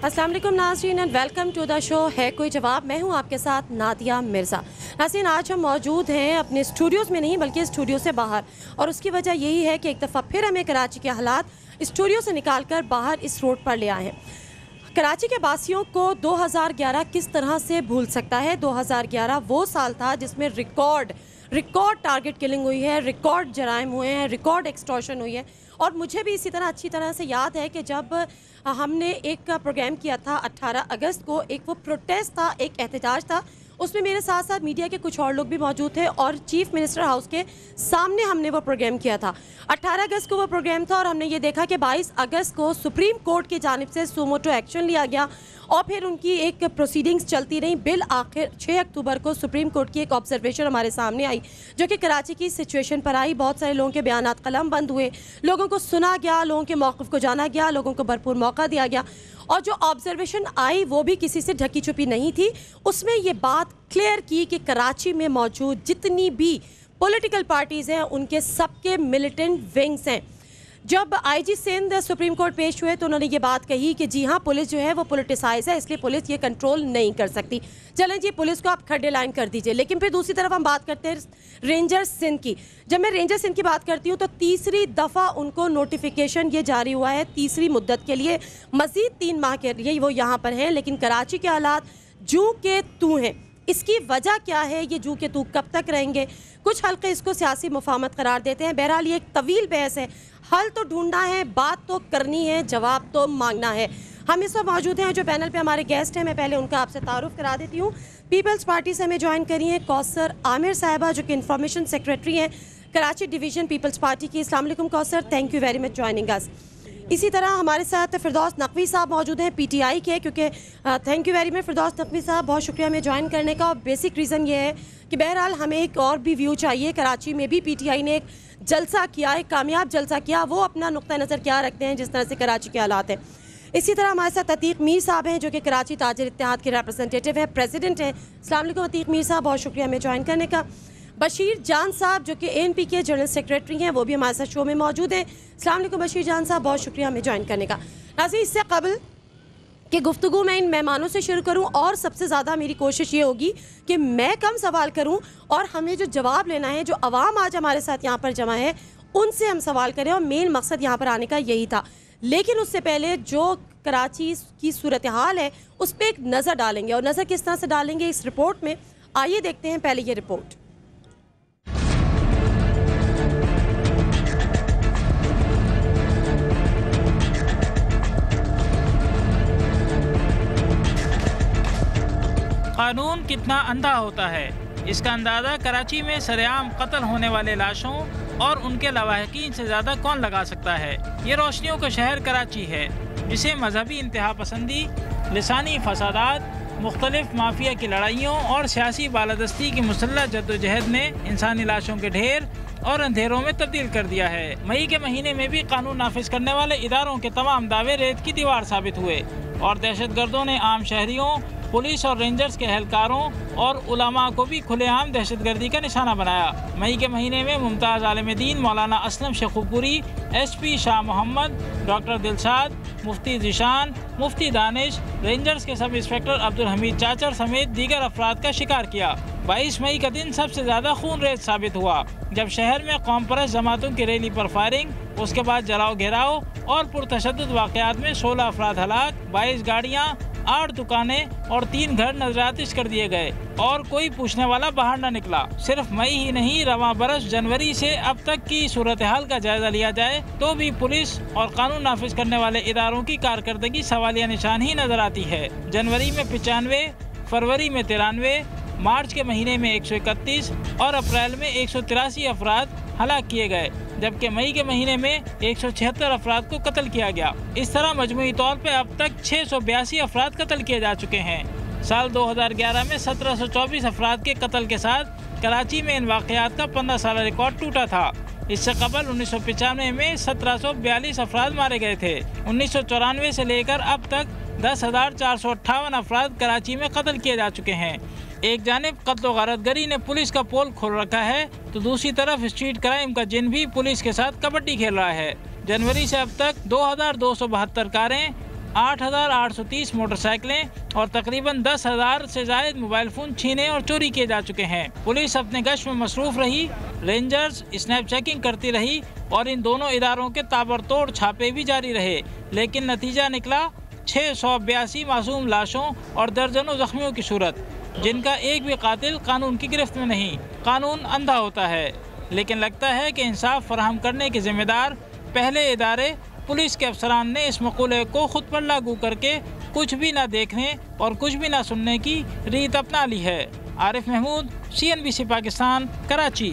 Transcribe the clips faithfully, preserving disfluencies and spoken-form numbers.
अस्सलाम वालेकुम नाज़रीन and welcome to the show Hai Koi जवाब। मैं हूं आपके साथ नादिया मिर्ज़ा। नाज़रीन, आज हम मौजूद हैं अपने स्टूडियोज़ में नहीं बल्कि स्टूडियो से बाहर, और उसकी वजह यही है कि एक दफ़ा फिर हमें कराची के हालात स्टूडियो से निकाल कर बाहर इस रोड पर ले आए हैं। कराची के वासियों को दो हज़ार ग्यारह किस तरह से भूल सकता है। दो हज़ार ग्यारह वो साल था जिसमें रिकॉर्ड रिकॉर्ड टारगेट किलिंग हुई है, रिकॉर्ड जराइम हुए हैं, रिकॉर्ड एक्सटॉर्शन हुई है। और मुझे भी इसी तरह अच्छी तरह से याद है कि जब हमने एक प्रोग्राम किया था अट्ठारह अगस्त को, एक वो प्रोटेस्ट था, एक एहतजाज था, उसमें मेरे साथ साथ मीडिया के कुछ और लोग भी मौजूद थे और चीफ मिनिस्टर हाउस के सामने हमने वो प्रोग्राम किया था। अट्ठारह अगस्त को वो प्रोग्राम था और हमने ये देखा कि बाईस अगस्त को सुप्रीम कोर्ट की जानिब से सुमोटो एक्शन लिया गया और फिर उनकी एक प्रोसीडिंग्स चलती रही। बिल आखिर छः अक्टूबर को सुप्रीम कोर्ट की एक ऑब्जर्वेशन हमारे सामने आई जो कि कराची की सिचुएशन पर आई। बहुत सारे लोगों के बयानात कलम बंद हुए, लोगों को सुना गया, लोगों के मौक़िफ़ को जाना गया, लोगों को भरपूर मौका दिया गया और जो ऑब्जर्वेशन आई वो भी किसी से ढकी छुपी नहीं थी। उसमें ये बात क्लियर की कि कराची में मौजूद जितनी भी पॉलिटिकल पार्टीज़ हैं उनके सबके मिलिटेंट विंग्स हैं। जब आईजी सिंध सुप्रीम कोर्ट पेश हुए तो उन्होंने ये बात कही कि जी हाँ, पुलिस जो है वो पोलिटिसाइज है, इसलिए पुलिस ये कंट्रोल नहीं कर सकती। चलें जी, पुलिस को आप खड्डे लाइन कर दीजिए। लेकिन फिर दूसरी तरफ हम बात करते हैं रेंजर सिंध की। जब मैं रेंजर सिंध की बात करती हूँ तो तीसरी दफ़ा उनको नोटिफिकेशन ये जारी हुआ है तीसरी मुद्दत के लिए, मज़ीद तीन माह के लिए वो यहाँ पर हैं। लेकिन कराची के हालात जू के तू हैं। इसकी वजह क्या है, ये जू के तू कब तक रहेंगे? कुछ हल्के इसको सियासी मुफाहमत करार देते हैं। बहरहाल ये एक तवील बहस है, हल तो ढूंढना है, बात तो करनी है, जवाब तो मांगना है। हम इस वक्त मौजूद हैं, जो पैनल पे हमारे गेस्ट हैं मैं पहले उनका आपसे तारुफ करा देती हूँ। पीपल्स पार्टी से हमें ज्वाइन करी हैं कौसर आमिर साहिबा जो कि इंफॉर्मेशन सेक्रेटरी हैं कराची डिवीज़न पीपल्स पार्टी की। अस्सलाम वालेकुम Kausar, thank you very much joining us. इसी तरह हमारे साथ फिरदौस नकवी साहब मौजूद हैं पीटीआई के, क्योंकि thank you very much Firdous Naqvi sahab, बहुत शुक्रिया हमें ज्वाइन करने का। और बेसिक रीज़न ये है कि बहरहाल हमें एक और भी व्यू चाहिए। कराची में भी पीटीआई ने एक जलसा किया, एक कामयाब जलसा किया, वो अपना नुक्ता नज़र क्या रखते हैं जिस तरह से कराची के हालात हैं। इसी तरह हमारे साथ अतीक मीर साहब हैं जो कि कराची ताजिर इत्तेहाद के रिप्रेजेंटेटिव हैं, प्रेसिडेंट हैं। अस्सलाम वालेकुम अतीक मीर साहब, बहुत शुक्रिया हमें ज्वाइन करने का। बशीर जान साहब जो कि एएनपी के जनरल सेक्रेटरी हैं, वो भी हमारे साथ शो में मौजूद हैं। अस्सलाम वालेकुम बशीर जान साहब, बहुत शुक्रिया हमें ज्वाइन करने का। नाज़रीन, इससे कबल कि गुफ्तगू मैं इन मेहमानों से शुरू करूं और सबसे ज़्यादा मेरी कोशिश ये होगी कि मैं कम सवाल करूं और हमें जो जवाब लेना है, जो अवाम आज हमारे साथ यहाँ पर जमा है उनसे हम सवाल करें, और मेन मकसद यहाँ पर आने का यही था। लेकिन उससे पहले जो कराची की सूरत हाल है उस पर एक नज़र डालेंगे, और नज़र किस तरह से डालेंगे इस रिपोर्ट में, आइए देखते हैं पहले ये रिपोर्ट। कानून कितना अंधा होता है, इसका अंदाज़ा कराची में सरेआम कत्ल होने वाले लाशों और उनके लवाहिकीन से ज़्यादा कौन लगा सकता है। ये रोशनियों का शहर कराची है जिसे मजहबी इंतहा पसंदी, लिसानी फसादात, मुख्तलिफ माफिया की लड़ाइयों और सियासी बालादस्ती की मुसल्लह जद्दोजहद ने इंसानी लाशों के ढेर और अंधेरों में तब्दील कर दिया है। मई के महीने में भी कानून नाफिज करने वाले इदारों के तमाम दावे रेत की दीवार साबित हुए और दहशत गर्दों ने आम शहरियों, पुलिस और रेंजर्स के एहलकारों और उलमा को भी खुलेआम दहशतगर्दी का निशाना बनाया। मई के महीने में मुमताज़ आलिम दीन Maulana Aslam Shekhupuri, S P Shah Mohammad, doctor Dilshad, Mufti Zeeshan, Mufti Danish, Rangers के सब इंस्पेक्टर अब्दुल हमीद चाचर समेत दीगर अफराद का शिकार किया। बाईस मई का दिन सबसे ज़्यादा खून रेज साबित हुआ जब शहर में कौम परस्त जमातों की रैली पर फायरिंग, उसके बाद जलाओ घेराव और पुरतशद्दुद वाक़यात में सोलह अफराद हलाक, बाईस गाड़ियाँ, आठ दुकानें और तीन घर नजरातिश कर दिए गए और कोई पूछने वाला बाहर न निकला। सिर्फ मई ही नहीं, रवां बरस जनवरी से अब तक की सूरत हाल का जायजा लिया जाए तो भी पुलिस और कानून नाफिज करने वाले इदारों की कारकर्दगी सवालिया निशान ही नजर आती है। जनवरी में पचानवे, फरवरी में तिरानवे, मार्च के महीने में एक सौ इकतीस और अप्रैल में एक सौ तिरासी अफराद हलाक किए गए, जबकि मई के महीने में एक सौ छिहत्तर अफराद को कत्ल किया गया। इस तरह मजमूई तौर पर अब तक छः सौ बयासी अफराद कत्ल किए जा चुके हैं। साल दो हज़ार ग्यारह में सत्रह सौ चौबीस अफराद के कत्ल के साथ कराची में इन वाक़यात का पंद्रह साल रिकॉर्ड टूटा था। इससे कबल उन्नीस सौ पचानवे में सत्रह सौ बयालीस अफराद मारे गए थे। उन्नीस सौ चौरानवे से लेकर अब तक दस हजार चार सौ अट्ठावन अफराद कराची में कत्ल किए जा चुके हैं। एक जानिब कत्ल व गारतगरी ने पुलिस का पोल खोल रखा है तो दूसरी तरफ स्ट्रीट क्राइम का जिन भी पुलिस के साथ कबड्डी खेल रहा है। जनवरी से अब तक दो हजार दो सौ बहत्तर कारें, आठ हज़ार आठ सौ तीस मोटरसाइकिलें और तकरीबन दस हज़ार से ज़ायद मोबाइल फ़ोन छीने और चोरी किए जा चुके हैं। पुलिस अपने गश्त में मसरूफ़ रही, रेंजर्स स्नैप चेकिंग करती रही और इन दोनों इदारों के ताबड़तोड़ छापे भी जारी रहे, लेकिन नतीजा निकला छः सौ बयासी मासूम लाशों और दर्जनों जख्मियों की सूरत, जिनका एक भी कातिल कानून की गिरफ्त में नहीं। कानून अंधा होता है, लेकिन लगता है कि इंसाफ फराहम करने के जिम्मेदार पहले इदारे पुलिस के अफसरान ने इस मकूले को खुद पर लागू करके कुछ भी ना देखने और कुछ भी ना सुनने की रीत अपना ली है। Arif Mahmood, C N B C Pakistan, Karachi.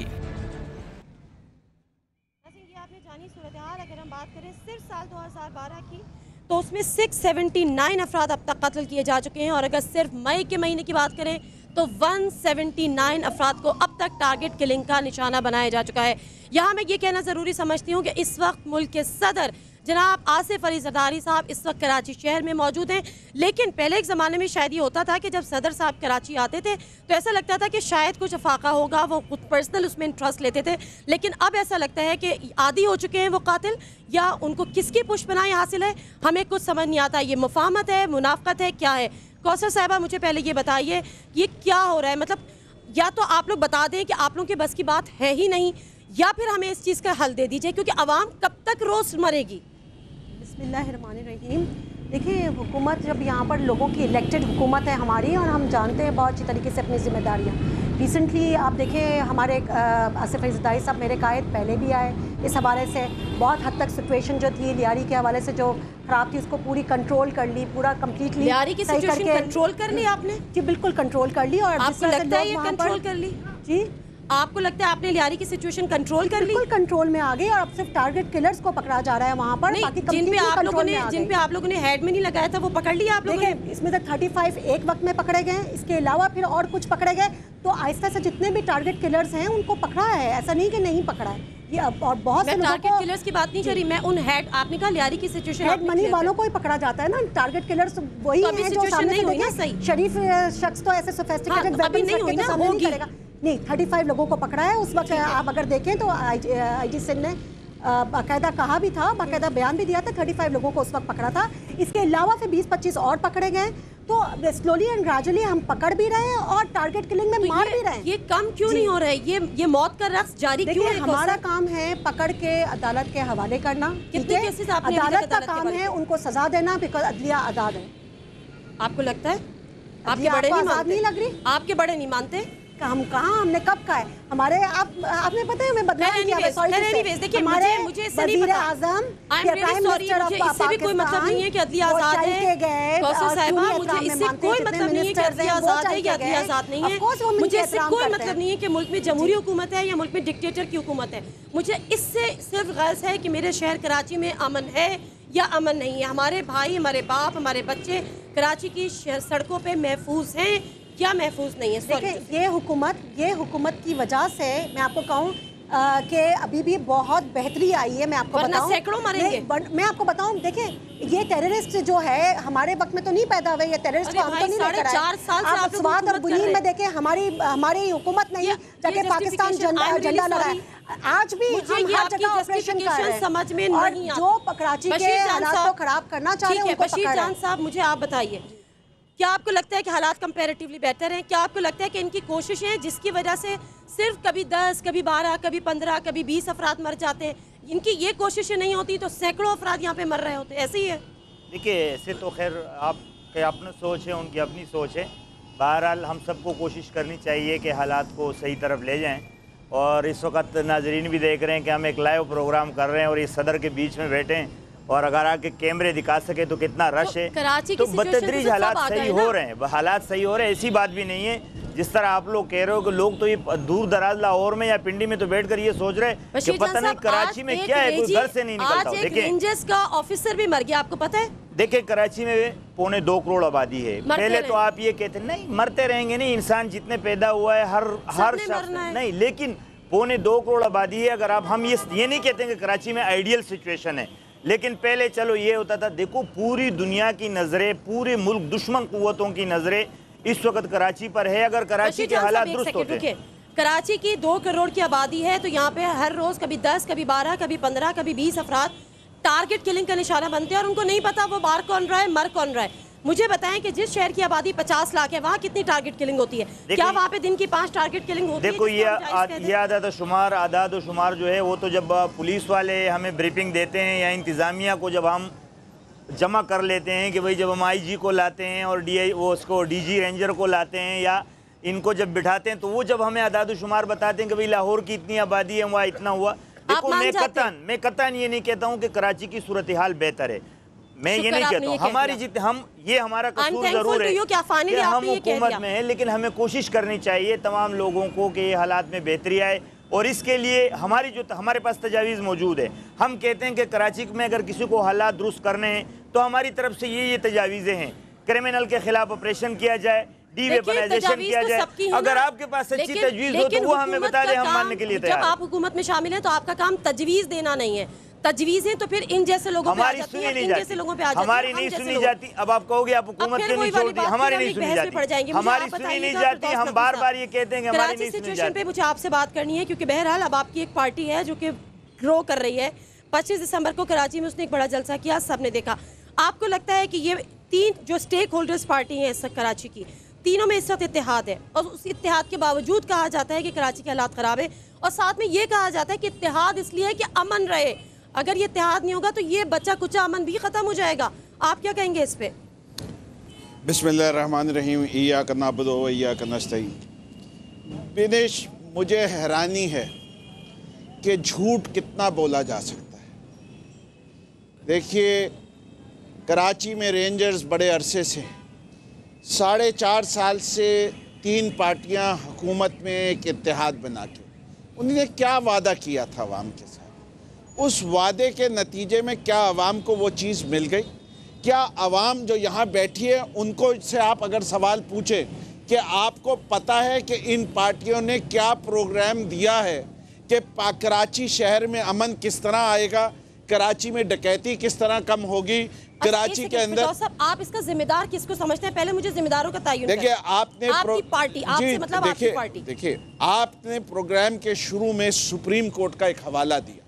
आपने जानी सूरत-ए-हाल, अगर हम बात करें सिर्फ साल दो हज़ार बारह की, तो उसमें छह सौ उन्यासी अफराद अब तक कत्ल किए जा चुके हैं, और अगर सिर्फ मई के महीने की बात करें तो एक सौ उन्यासी अफराद को अब तक टारगेट किलिंग का निशाना बनाया जा चुका है। यहाँ मैं ये कहना ज़रूरी समझती हूँ कि इस वक्त मुल्क के सदर जनाब आसिफ अली जरदारी साहब इस वक्त कराची शहर में मौजूद हैं, लेकिन पहले एक ज़माने में शायद ये होता था कि जब सदर साहब कराची आते थे तो ऐसा लगता था कि शायद कुछ अफाका होगा, वो खुद पर्सनल उसमें इंटरेस्ट लेते थे, लेकिन अब ऐसा लगता है कि आदी हो चुके हैं वो कातिल, या उनको किसकी पुष्पनाई हासिल है हमें कुछ समझ नहीं आता। ये मुफाहमत है, मुनाफकत है, क्या है? कौसर साहिबा, मुझे पहले ये बताइए ये क्या हो रहा है? मतलब या तो आप लोग बता दें कि आप लोगों के बस की बात है ही नहीं, या फिर हमें इस चीज़ का हल दे दीजिए, क्योंकि आवाम कब तक रोज़ मरेगी। बिस्मिल्लाहिर्रहमानिर्रहीम। देखिए, हुकूमत जब यहाँ पर लोगों की इलेक्टेड हुकूमत है हमारी, और हम जानते हैं बहुत अच्छी तरीके से अपनी जिम्मेदारियाँ। रिसेंटली आप देखें हमारे आसिफ अली जरदारी साहब मेरे कायद पहले भी आए, इस हवाले से बहुत हद तक सिचुएशन जो थी लियारी के हवाले से जो ख़राब थी उसको पूरी कंट्रोल कर ली, पूरा कम्प्लीटली लियारी की सिचुएशन कंट्रोल कर ली आपने? जी बिल्कुल कंट्रोल कर ली। और आपको लगता है ये कंट्रोल कर ली? जी, आपको लगता है आपने लियारी की सिचुएशन कंट्रोल कर ली? बिल्कुल कंट्रोल में आ गई, और अब सिर्फ टारगेट किलर्स को पकड़ा जा रहा है वहाँ पर। बाकी जिन पे आप लोगों ने जिन पे आप लोगों ने हेड में नहीं लगाया था वो पकड़ लिया आप लोगों ने? इसमें से पैंतीस एक वक्त में पकड़े गए, इसके अलावा फिर और कुछ पकड़े गए, तो आहिस्ता से जितने भी टारगेट किलर्स हैं उनको पकड़ा है, ऐसा नहीं कि नहीं पकड़ा है। ये अब और बहुत से टारगेट किलर्स की बात नहीं कर रही मैं, उन हेड आपने कहा लियारी की सिचुएशन हेड मनी वालों को ही पकड़ा जाता है ना। टारगेट किलर्स वही है जो सामने से देखें शरीफ शख्स तो ऐसे सोफिस्टिकेटेड वेपन्स रख के सामने नहीं करेगा। नहीं, पैंतीस लोगों को पकड़ा है उस वक्त। आप अगर देखें तो आईजी सिंह ने बाकायदा कहा भी था, बाकायदा बयान भी दिया था, पैंतीस लोगों को उस वक्त पकड़ा था। इसके अलावा फिर बीस पच्चीस और पकड़े गए, तो स्लोली एंड ग्रेजुअली हम पकड़ भी रहे हैं और टारगेट किलिंग में तो मार भी रहे हैं। ये कम क्यों नहीं हो रहा है? ये ये मौत का रक्स जारी क्यों है? हमारा काम है पकड़ के अदालत के हवाले करना। कितने केसेस आपने अदालत का काम है उनको सजा देना, बिकॉज अदलिया आज़ाद है। आपको लगता है आपके बड़े नहीं मानते? नहीं लग रही आपके बड़े नहीं मानते? हम कहाँ, हमने कब कहा है? हमारे आप आपने पता है हमें बदनाम किया है। सॉरी देखिए, मुझे मुझे इससे नहीं पता। Azam I am really sorry, मुझे इससे भी कोई मतलब नहीं है कि अदलिया आज़ाद है। कौसर साहिबा, मुझे इससे कोई मतलब नहीं है कि अदलिया आज़ाद है या अदलिया आज़ाद नहीं है। मुझे इससे कोई मतलब नहीं है कि मुल्क में जमहूरी हुकूमत है या मुल्क में डिक्टेटर की हुकूमत है। मुझे इससे सिर्फ गर्ज है कि मेरे शहर कराची में अमन है या अमन नहीं है। हमारे भाई, हमारे बाप, हमारे बच्चे कराची की सड़कों पर महफूज हैं क्या महफूज नहीं है? देखिए, ये हुकूमत ये हुकूमत की वजह से मैं आपको कहूँ कि अभी भी बहुत बेहतरी आई है। मैं आपको बताऊं, सैकड़ों मरेंगे। मैं आपको बताऊं, देखिए ये टेररिस्ट जो है हमारे वक्त में तो नहीं पैदा हुए, ये टेररिस्ट को हम तो नहीं लेकर आए। आप स्वात और बुनीन में देखें, हमारी हमारी हुकूमत नहीं जाके पाकिस्तान झंडा लहराए। आज भी हम हर जगह ऑपरेशन कर रहे हैं, समझ में और नहीं जो कराची के हालात को खराब करना चाह रहे हैं उनको बशीर जान साहब, मुझे आप बताइए, क्या आपको लगता है कि हालात कंपैरेटिवली बेहतर हैं? क्या आपको लगता है कि इनकी कोशिशें जिसकी वजह से सिर्फ कभी दस, कभी बारह, कभी पंद्रह, कभी बीस अफराद मर जाते हैं, इनकी ये कोशिशें नहीं होती तो सैकड़ों अफराद यहाँ पे मर रहे होते? ऐसे ही है। देखिए, ऐसे तो खैर आपके अपनी सोच है, उनकी अपनी सोच है। बहरहाल हम सबको कोशिश करनी चाहिए कि हालात को सही तरफ ले जाएँ। और इस वक्त नाजरीन भी देख रहे हैं कि हम एक लाइव प्रोग्राम कर रहे हैं और इस सदर के बीच में बैठे हैं, और अगर आके कैमरे दिखा सके तो कितना रश है। तो बतदरीज हालात सही हो रहे हैं, हालात सही हो रहे हैं, ऐसी बात भी नहीं है जिस तरह आप लोग कह रहे हो कि लोग तो ये दूर दराज लाहौर में या पिंडी में तो बैठकर ये सोच रहे हैं कि पता नहीं कराची में क्या है, कोई घर से नहीं निकलता। देखिए, रेंजर्स का ऑफिसर भी मर गया, आपको पता है? देखिए, कराची में पौने दो करोड़ आबादी है। पहले तो आप ये कहते नहीं मरते रहेंगे, नहीं, इंसान जितने पैदा हुआ है हर हर शख्स नहीं, लेकिन पौने दो करोड़ आबादी है। अगर आप हम ये ये नहीं कहते कि कराची में आइडियल सिचुएशन है, लेकिन पहले चलो ये होता था। देखो, पूरी दुनिया की नजरें, पूरे मुल्क दुश्मन कुव्वतों की नजरें इस वक्त कराची पर है। अगर कराची के हालात दुरुस्त होते, कराची की दो करोड़ की आबादी है तो यहाँ पे हर रोज कभी दस, कभी बारह, कभी पंद्रह, कभी बीस अफराद टारगेट किलिंग का निशाना बनते हैं और उनको नहीं पता वो मार कौन रहा है, मर कौन रहा है। मुझे बताएं कि जिस शहर की आबादी पचास लाख है वहाँ कितनी टारगेट किलिंग होती है? क्या वहाँ पे दिन की पांच टारगेट किलिंग होती है? देखो ये ये आदाद शुमार आदाद शुमार जो है वो तो जब पुलिस वाले हमें ब्रीफिंग देते हैं या इंतज़ामिया को जब हम जमा कर लेते हैं कि भाई जब हम आईजी को लाते हैं और डी वो उसको डीजी रेंजर को लाते हैं या इनको जब बिठाते हैं तो वो जब हमें आदाद शुमार बताते हैं कि भाई लाहौर की इतनी आबादी है, वहाँ इतना हुआ। देखो मैं कतन मैं कतन ये नहीं कहता हूँ कि कराची की सूरत हाल बेहतर है, मैं ये नहीं कहता हूँ। हमारी जित हम ये हमारा कसूर जरूर है कि हम हुकूमत में है, लेकिन हमें कोशिश करनी चाहिए तमाम लोगों को कि ये हालात में बेहतरी आए और इसके लिए हमारी जो हमारे पास तजावीज़ मौजूद है। हम कहते हैं कि कराची में अगर किसी को हालात दुरुस्त करने हैं तो हमारी तरफ से ये ये तजावीज़ें हैं, क्रिमिनल के खिलाफ ऑपरेशन किया जाए, डीवेपनाइजेशन किया जाए। अगर आपके पास अच्छी तजवीज़ हो तो वो हमें बता दें, हम मानने के लिए तैयार। जब आप हुकूमत में शामिल हैं तो आपका काम तजवीज़ देना नहीं है, तजवीज़ें तो फिर इन जैसे लोगों पे आ जाती हैं, इन जैसे लोगों पे आ जाती हैं, हमारी नहीं सुनी जाती। अब आप कहोगे आप हुकूमत के नहीं छोड़ दी, हमारी नहीं सुनी जाती, हमारी सुनी नहीं जाती। हम बार बार ये कहते हैं कि हमारी नहीं सुनी जाती। पे मुझे आपसे बात करनी है क्योंकि बहरहाल अब आपकी एक पार्टी है जो कि ग्रो कर रही है। पच्चीस दिसंबर को कराची में उसने एक बड़ा जलसा किया, सबने देखा। आपको लगता है कि ये तीन जो स्टेक होल्डर्स पार्टी है इस वक्त कराची की, तीनों में इस वक्त इत्तेहाद है और उस इत्तेहाद के बावजूद कहा जाता है कि कराची के हालात ख़राब है और साथ में ये कहा जाता है कि इत्तेहाद इसलिए है कि अमन रहे। अगर ये इत्तेहाद नहीं होगा तो ये बच्चा कुचा अमन भी ख़त्म हो जाएगा। आप क्या कहेंगे इस पे? बिस्मिल्लाहिर्रहमानिर्रहीम, इय्याका नअबुदु व इय्याका नस्तईन। विदेश मुझे हैरानी है कि झूठ कितना बोला जा सकता है। देखिए कराची में रेंजर्स बड़े अरसे से साढ़े चार साल से तीन पार्टियां हुकूमत में एक इत्तेहाद बना के उन्होंने क्या वादा किया था अवाम के साथ, उस वादे के नतीजे में क्या अवाम को वो चीज़ मिल गई? क्या अवाम जो यहाँ बैठी है उनको इससे आप अगर सवाल पूछें कि आपको पता है कि इन पार्टियों ने क्या प्रोग्राम दिया है कि कराची शहर में अमन किस तरह आएगा, कराची में डकैती किस तरह कम होगी, कराची के अंदर। आप इसका जिम्मेदार किसको समझते हैं? पहले मुझे जिम्मेदारों का तायुन देखिए आपने आपकी पार्टी, आपसे मतलब आपकी पार्टी। देखिए आपने प्रोग्राम के शुरू में सुप्रीम कोर्ट का एक हवाला दिया।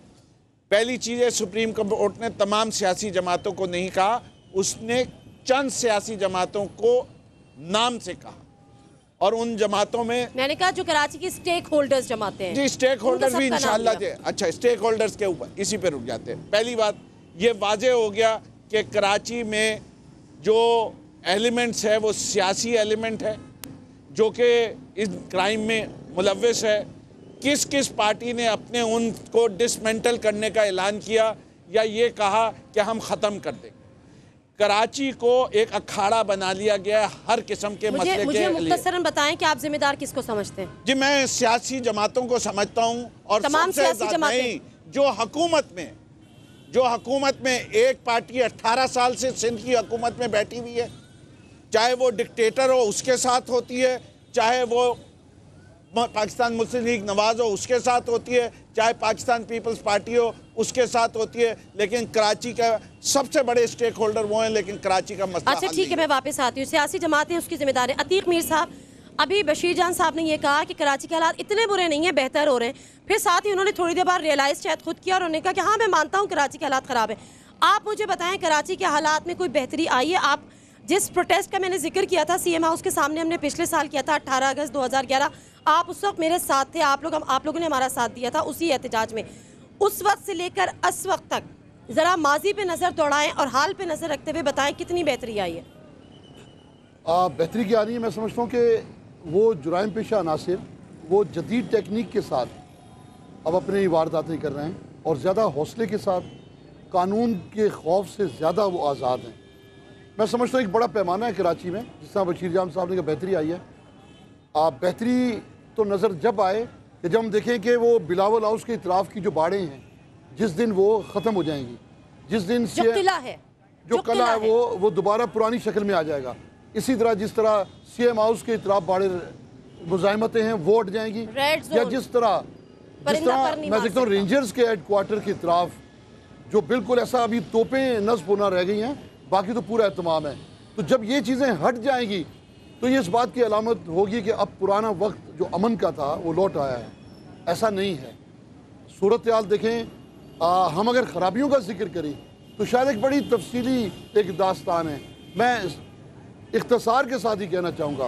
पहली चीज़ है, सुप्रीम कोर्ट ने तमाम सियासी जमातों को नहीं कहा, उसने चंद सियासी जमातों को नाम से कहा और उन जमातों में मैंने कहा जो कराची की स्टेक होल्डर्स जमाते हैं। जी स्टेक होल्डर्स भी इंशाल्लाह जे अच्छा स्टेक होल्डर्स के ऊपर इसी पे रुक जाते हैं। पहली बात ये वाजे हो गया कि कराची में जो एलिमेंट्स है वो सियासी एलिमेंट है जो कि इस क्राइम में मुलव्वस है। किस किस पार्टी ने अपने उनको डिसमेंटल करने का ऐलान किया या ये कहा कि हम ख़त्म कर देंगे? कराची को एक अखाड़ा बना लिया गया है हर किस्म के मुझे, मसले मुझे के मुख्तसरन बताएं कि आप जिम्मेदार किसको समझते हैं? जी मैं सियासी जमातों को समझता हूँ और तमाम सियासी जमातें जो हुकूमत में जो हुकूमत में एक पार्टी अट्ठारह साल से सिंध की हुकूमत में बैठी हुई है, चाहे वो डिक्टेटर हो उसके साथ होती है, चाहे वो पाकिस्तान मुस्लिम लीग नवाज हो उसके साथ होती है, चाहे पाकिस्तान पीपल्स पार्टी हो उसके साथ होती है, लेकिन कराची का सबसे बड़े स्टेक होल्डर वो हैं, लेकिन कराची का मसला। अच्छा ठीक है, मैं वापस आती हूँ। सियासी जमातें उसकी जिम्मेदार है। अतीक मीर साहब, अभी बशीर जान साहब ने ये कहा कि कराची के हालात इतने बुरे नहीं हैं, बेहतर हो रहे हैं। फिर साथ ही उन्होंने थोड़ी देर बाद रियलाइज़ शायद खुद किया और उन्होंने कहा कि हाँ मैं मानता हूँ कराची के हालात ख़राब है। आप मुझे बताएं कराची के हालात में कोई बेहतरी आई है? आप जिस प्रोटेस्ट का मैंने जिक्र किया था सी एम हाउस के सामने, हमने पिछले साल किया था अट्ठारह अगस्त दो हज़ार ग्यारह, आप उस वक्त मेरे साथ थे, आप लोग आप लोगों ने हमारा साथ दिया था उसी एहतजाज में। उस वक्त से लेकर इस वक्त तक ज़रा माजी पे नज़र दौड़ाएं और हाल पे नज़र रखते हुए बताएं कितनी बेहतरी आई है? बेहतरी क्या आ रही है? मैं समझता हूँ कि वो जुराइम पेशा अनासिर वो जदीद टेक्निक के साथ अब अपनी वारदातें कर रहे हैं और ज़्यादा हौसले के साथ, कानून के खौफ से ज़्यादा वो आज़ाद हैं। मैं समझता हूँ एक बड़ा पैमाना है कराची में, जिस तरह बशीर जान साहब ने कहा बेहतरी आई है। आप बेहतरी तो नज़र जब आए कि जब हम देखें कि वो बिलावल हाउस के इतराफ़ की जो बाड़ें हैं जिस दिन वो ख़त्म हो जाएंगी, जिस दिन जो किला है जो किला है वो वो दोबारा पुरानी शक्ल में आ जाएगा। इसी तरह जिस तरह सी एम हाउस के इतराफ़ बाड़े मुजाहिमतें हैं वो हट जाएंगी, या जिस तरह जिस तरह मैं देखता हूँ रेंजर्स के हेड क्वार्टर की तरफ जो बिल्कुल ऐसा अभी तोपें नस्ब होना रह गई हैं, बाकी तो पूरा एहतमाम है। तो जब ये चीज़ें हट जाएंगी तो ये इस बात की अलामत होगी कि अब पुराना वक्त जो अमन का था वो लौट आया है। ऐसा नहीं है। सूरत हाल देखें आ, हम अगर खराबियों का जिक्र करें तो शायद एक बड़ी तफसीली एक दास्तान है। मैं इख्तसार के साथ ही कहना चाहूँगा,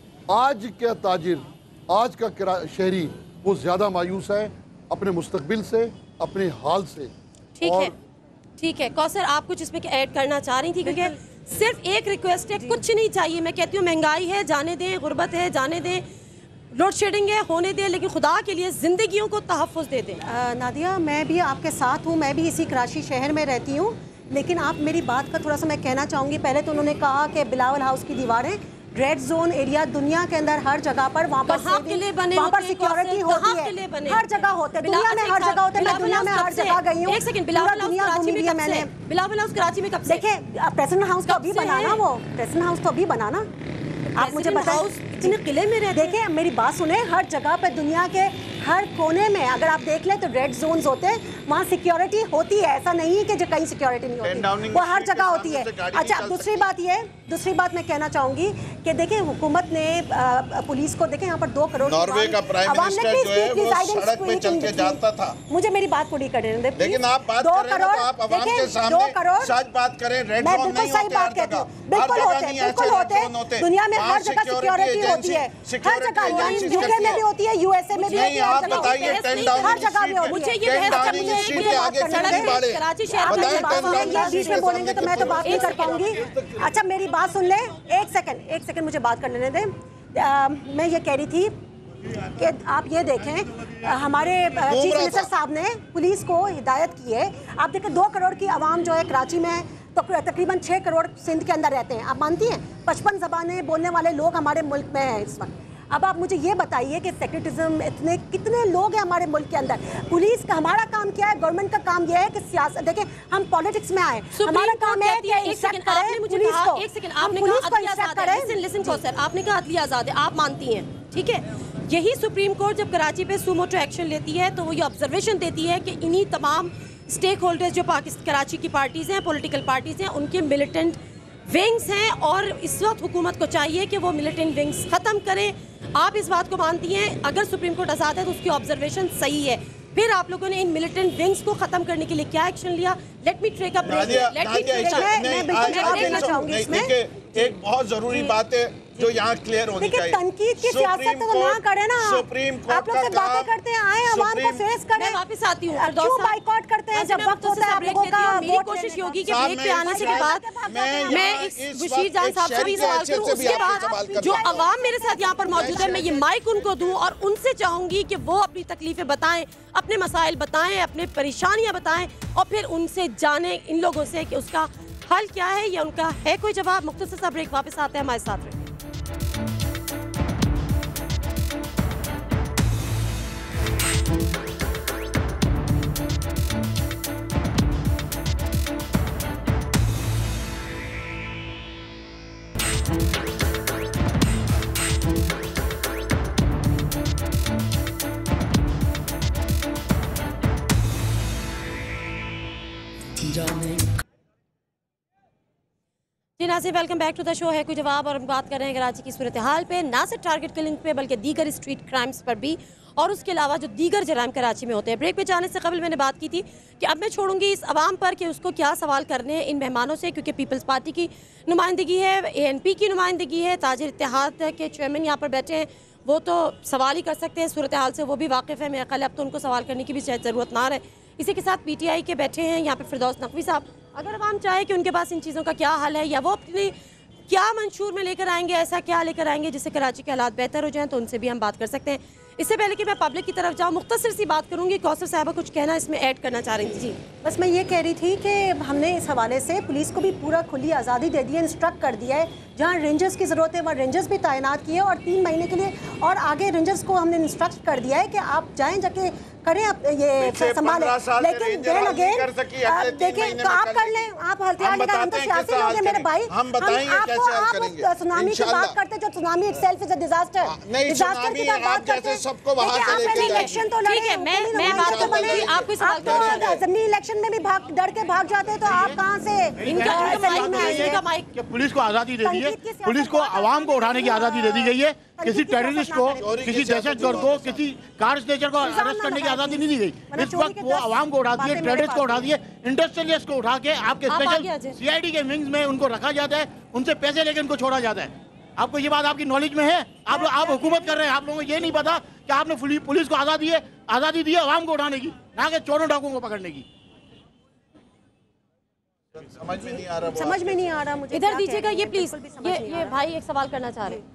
आज का ताजिर, आज का शहरी वो ज़्यादा मायूस है अपने मुस्तकबिल से, अपने हाल से। ठीक है, ठीक है कौसर, आप कुछ इसमें ऐड करना चाह रही थी? क्योंकि सिर्फ एक रिक्वेस्ट है, कुछ नहीं चाहिए। मैं कहती हूँ महंगाई है जाने दें, गुर्बत है जाने दें, लोड शेडिंग है होने दें, लेकिन खुदा के लिए जिंदगियों को तहफ़्फ़ुज़ दे दें। नादिया, मैं भी आपके साथ हूँ, मैं भी इसी कराची शहर में रहती हूँ, लेकिन आप मेरी बात का थोड़ा सा मैं कहना चाहूँगी। पहले तो उन्होंने कहा कि बिलावल हाउस की दीवारें, रेड जोन एरिया दुनिया के अंदर हर जगह पर वहाँ पर वहाँ पर सिक्योरिटी होती है, हर जगह होते हैं, दुनिया में हर जगह होते हैं। मैं दुनिया में हर जगह गई हूँ, एक सेकंड, बिलावल हाउस कराची में मैंने बिलावल हाउस कराची में कब से? देखिए, प्रेसिडेंट हाउस तो अभी बनाना, वो प्रेसिडेंट हाउस तो अभी बनाना, आप मुझे बताओ इतने किले में रहते। देखिए मेरी बात सुने, हर जगह पे दुनिया के हर कोने में अगर आप देख लें तो रेड जोन्स होते हैं, वहाँ सिक्योरिटी होती है। ऐसा नहीं है कि जो कहीं सिक्योरिटी नहीं होती, वो हर जगह होती है। अच्छा, दूसरी बात ये दूसरी बात मैं कहना चाहूँगी कि देखिए हुकूमत ने आ, पुलिस को, देखें यहाँ पर दो करोड़ नॉर्वे का प्राइम मिनिस्टर जो है वो सड़क पे चल के जाता था। मुझे मेरी बात पूरी करने दें, लेकिन आप बात कर रहे हैं तो आप अवाम के सामने सच बात करें। रेड जोन नहीं होते हर जगह, बिल्कुल होते, बिल्कुल होते, दुनिया में हर जगह सिक्योरिटी होती है, हर जगह, यूके में भी होती है, यूएसए में भी होती है, आप बताइए टेन डाउन हर जगह में होती है। टेन डाउनिंग स्ट्रीट के आगे कितनी बाड़े, कराची शहर बताइए में टेन डाउनिंग बीच स्ट्रीट में के बोलेंगे सामने तो मैं तो बात नहीं कर पाऊंगी। अच्छा मेरी बात सुन ले, एक सेकंड एक सेकंड मुझे बात कर लेने दें। मैं ये कह रही थी कि आप ये देखें, हमारे चीफ मिनिस्टर साहब ने पुलिस को हिदायत की है। आप देखें, दो करोड़ की आवाम जो है कराची में, तो तकरीबन छः करोड़ सिंध के अंदर रहते हैं। आप मानती हैं पचपन ज़बानें बोलने वाले लोग हमारे मुल्क में हैं इस वक्त। अब आप मुझे ये बताइए कि सेक्रेटिज्म इतने कितने लोग हैं हमारे मुल्क के अंदर। पुलिस का हमारा काम क्या है? गवर्नमेंट का काम यह है कि सियासत, देखिए हम पॉलिटिक्स में आए, हमारा काम है कि इंस्ट्रक्ट करें पुलिस को। एक सेकंड, आपने कहा अदलिया आज़ाद है, लिसन लिसन कौसर, आपने कहा अदलिया आज़ाद है, आप मानती हैं, ठीक है। यही सुप्रीम कोर्ट जब कराची पे सुमोटो एक्शन लेती है तो वो ये ऑब्जर्वेशन देती है कि इन्हीं तमाम स्टेक होल्डर्स जो पाकिस्तान कराची की पार्टीज़ हैं, पॉलिटिकल पार्टीज़ हैं, उनके मिलिटेंट विंग्स हैं और इस वक्त हुकूमत को चाहिए कि वो मिलिटेंट विंग्स ख़त्म करें। आप इस बात को मानती हैं? अगर सुप्रीम कोर्ट आज़ाद है तो उसकी ऑब्जर्वेशन सही है, फिर आप लोगों ने इन मिलिटेंट विंग्स को खत्म करने के लिए क्या एक्शन लिया? Let me take a break, let me take a break. एक बहुत जरूरी बात है जो यहाँ क्लियर होनी चाहिए। तनकीद की सियासत तो ना करें ना, सुप्रीम कोर्ट आप लोग से बातें करते हैं, आए आवाम को फेस करें। मैं वापस आती हूँ, क्यों बाइकॉट करते हैं जब वक्त होता है आप लोगों का? मेरी कोशिश होगी कि ब्रेक पे आने से के बाद मैं इस बशीर जान साहब से भी सवाल करूँ, उसके बाद जो अवाम मेरे साथ यहाँ पर मौजूद है मैं ये माइक उनको दूँ और उनसे चाहूँगी कि वो अपनी तकलीफें बताएं, अपने मसाइल बताएं, अपने परेशानियाँ बताएं और फिर उनसे जाने इन लोगों से कि उसका हल क्या है या उनका है कोई जवाब। मुख्तसर सा ब्रेक, वापस आते हैं हमारे साथ रहे। जी नाज़रीन, welcome back to the show Hai Koi जवाब, और हम बात कर रहे हैं कराची की सूरत हाल पे, ना सिर्फ टारगेट किलिंग पे बल्कि दीगर स्ट्रीट क्राइम्स पर भी, और उसके अलावा जो दीगर जराइम कराची में होते हैं। ब्रेक पे जाने से कबल मैंने बात की थी कि अब मैं छोड़ूंगी इस आवाम पर कि उसको क्या सवाल करने हैं इन मेहमानों से, क्योंकि पीपल्स पार्टी की नुमाइंदगी है, ए एन पी की नुमाइंदगी है, ताजिर इत्तेहाद के चेयरमैन यहाँ पर बैठे हैं, वो तो सवाल ही कर सकते हैं सूरत हाल से, वो भी वाकिफ़ है। मेरा ख्याल अब तो उनको सवाल करने की भी शायद ज़रूरत ना रहे। इसी के साथ पी टी आई के बैठे हैं यहाँ पर फिरदौस नकवी साहब। अगर आवाम चाहे कि उनके पास इन चीज़ों का क्या हल है या वो अपनी क्या मंशूर में लेकर आएंगे, ऐसा क्या लेकर आएंगे जिससे कराची के हालात बेहतर हो जाएं, तो उनसे भी हम बात कर सकते हैं। इससे पहले कि मैं पब्लिक की तरफ जाऊँ, मुख्तसर सी बात करूँगी। कौसर साहबा कुछ कहना इसमें ऐड करना चाह रही थी? जी बस मैं ये कह रही थी कि हमने इस हवाले से पुलिस को भी पूरा खुली आज़ादी दे दी है, इंस्ट्रक्ट कर दिया है, जहाँ रेंजर्स की ज़रूरत है वहाँ रेंजर्स भी तैनात किए और तीन महीने के लिए, और आगे रेंजर्स को हमने इंस्ट्रक्ट कर दिया है कि आप जाएँ जाके करें आप ये संभालें। लेकिन देन अगेन देखें तो आप कर लें, आप हथियार निकाल, हम तो सियासी लोग हैं मेरे भाई, हम आपको आप सुनामी की बात करते जो tsunami itself is a disaster, disaster की बात करते हैं सबको वहां से लेके इलेक्शन तो लड़े। मैं मैं बात करूंगी, आपको सवाल करना है, जमीनी इलेक्शन में भी भाग डर के भाग जाते हैं तो आप कहां से इनका माइक? पुलिस को आजादी दे दी है, पुलिस को आवाम को उठाने की आजादी दे दी गई है, किसी टेररिस्ट को, किसी दहशतगर्द को, किसी कार स्नेचर को अरेस्ट करने की आज़ादी नहीं दी गई। इस वक्त वो आवाम को उठा दिए, ट्रेडर्स को उठा दिए, इंडस्ट्रियलिस्ट को उठा के आपके स्पेशल सीआईडी के विंग्स में उनको रखा जाता है, उनसे पैसे लेके उनको छोड़ा जाता है। आपको ये बात आपकी नॉलेज में है? आप आप हुकूमत कर रहे हैं, आप लोगों को ये नहीं पता कि आपने पुलिस को आज़ादी है आज़ादी दी है आवाम को उठाने की, ना कि चोरों डाकुओं को पकड़ने की। समझ में नहीं आ रहा, समझ में नहीं आ रहा मुझे। इधर दीजिएगा ये प्लीज, ये ये भाई एक सवाल करना चाह रहे हैं।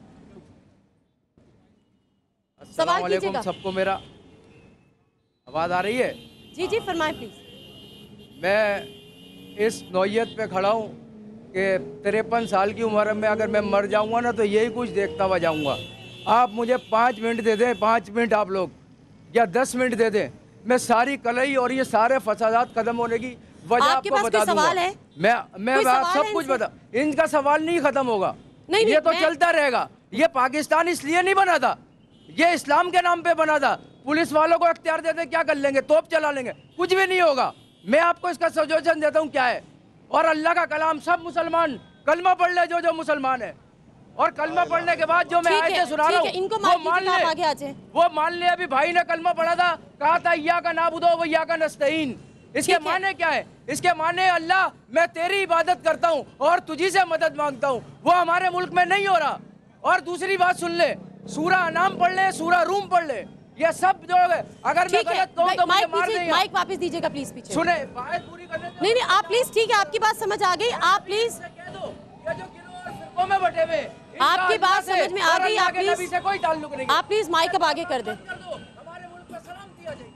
सवाल कीजिएगा। सबको मेरा आवाज आ रही है? जी जी फरमाएं प्लीज। मैं इस नौयत पे खड़ा हूँ कि तिरपन साल की उम्र में अगर मैं मर जाऊँगा ना तो यही कुछ देखता हुआ जाऊँगा। आप मुझे पाँच मिनट दे दें, पाँच मिनट आप लोग, या दस मिनट दे दें, मैं सारी कलई और ये सारे फसादात खत्म होने की वजह आपको बता दूंगा। सवाल है? मैं मैं सब कुछ बता, इनका सवाल नहीं खत्म होगा, नहीं, ये तो चलता रहेगा। ये पाकिस्तान इसलिए नहीं बना था, ये इस्लाम के नाम पे बना था। पुलिस वालों को अख्तियार देते क्या कर लेंगे? तोप चला लेंगे, कुछ भी नहीं होगा। मैं आपको इसका सजेशन देता हूँ क्या है। और अल्लाह का कलाम, सब मुसलमान कलमा पढ़ ले, जो जो मुसलमान है, और कलमा पढ़ने के बाद जो मैं आयतें सुना रहा हूँ वो मान ले, वो मान ले। अभी भाई ने कलमा पढ़ा था, कहा था या का नाबुदो व या का नस्तईन। इसके माने क्या है? इसके माने अल्लाह मैं तेरी इबादत करता हूँ और तुझी से मदद मांगता हूँ। वो हमारे मुल्क में नहीं हो रहा। और दूसरी बात सुन ले, सूरा अनाम पढ़ ले, सूरा रूम पढ़ ले, ये सब जो है अगर मैं गलत कहूं तो मुझे मार देंगे। माइक वापस दीजिएगा प्लीज पीछे। सुने बात पूरी करने दो। नहीं नहीं आप प्लीज, ठीक है आपकी बात समझ आ गई, आप प्लीज कह दो ये जो गिरोह और फिरकों में बटे हुए, आपकी बात समझ में आ गई। आप प्लीज से कोई ताल्लुक नहीं, आप प्लीज माइक अब आगे कर दें। हमारे मुल्क में सलाम दिया जाए।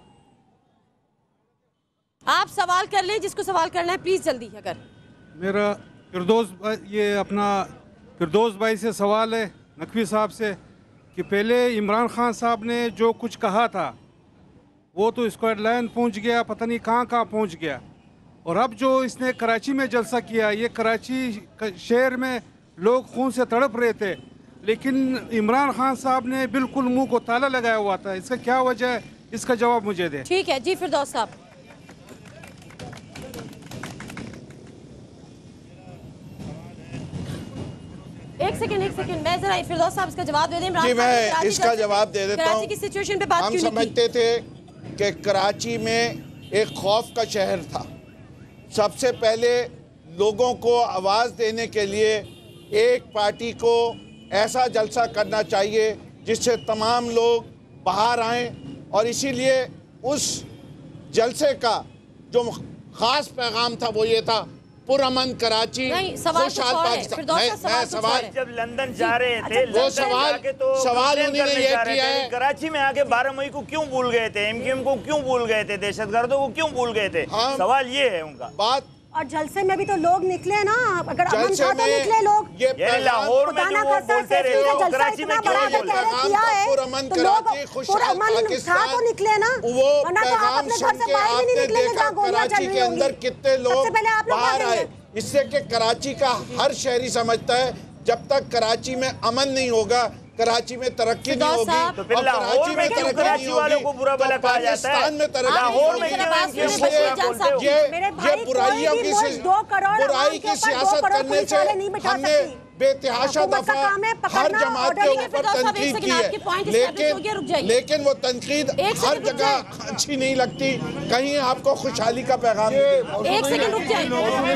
आप सवाल कर लें जिसको सवाल करना है, प्लीज जल्दी। अगर मेरा फिरदौस ये अपना फिरदौस भाई से सवाल है, नकवी साहब से, कि पहले इमरान खान साहब ने जो कुछ कहा था वो तो स्क्वाड लाइन पहुंच गया, पता नहीं कहाँ कहाँ पहुंच गया। और अब जो इसने कराची में जलसा किया, ये कराची शहर में लोग खून से तड़प रहे थे, लेकिन इमरान खान साहब ने बिल्कुल मुंह को ताला लगाया हुआ था। इसका क्या वजह है? इसका जवाब मुझे दे। ठीक है जी फिरदौस साहब। एक सेकंड एक सेकंड मैं जरा फिरदौस साहब इसका जवाब दे दें। जी मैं इसका जवाब दे देता हूँ। कराची की सिचुएशन पे बात हम क्यों नहीं समझते थे कि कराची में एक खौफ का शहर था। सबसे पहले लोगों को आवाज़ देने के लिए एक पार्टी को ऐसा जलसा करना चाहिए जिससे तमाम लोग बाहर आएं, और इसीलिए उस जलसे का जो ख़ास पैगाम था वो ये था, पुरअमन कराची, खुशहाल पाकिस्तान। मैं सवाल जब लंदन जा रहे थे, वो सवाल तो सवाल उन्होंने ये किया है, कराची में आके बारह मई को क्यों भूल गए थे, एमक्यूएम को क्यों भूल गए थे, दहशतगर्दों को क्यों भूल गए थे? सवाल ये है उनका। बात और जलसे में भी तो लोग निकले ना, अगर अमन था तो निकले लोग। ये लाहौर में जो वो बोलते रहे हो, कराची में क्यों नहीं बोल रहे? पुरअमन कराची, खुशहाल पाकिस्तान तो निकले ना, वो पैगाम सुन के आपने देखा कराची के अंदर कितने लोग बाहर आए। इससे कि कराची का हर शहरी समझता है जब तक कराची में अमन नहीं होगा, कराची में तरक्की नहीं होगी, तो फिर लाहौर में क्यों कराची वालों को बुरा भला कहा जाता है? में तरक्की लाहौर में क्यों ये ये बुराइयों की बुराई की सियासत करने से हमने बेतहाशा दफा हर जमात के ऊपर तनकीद की है, लेकिन लेकिन वो तनकीद हर जगह अच्छी नहीं लगती। कहीं आपको खुशहाली का पैगाम एक सेकंड रुक जाए,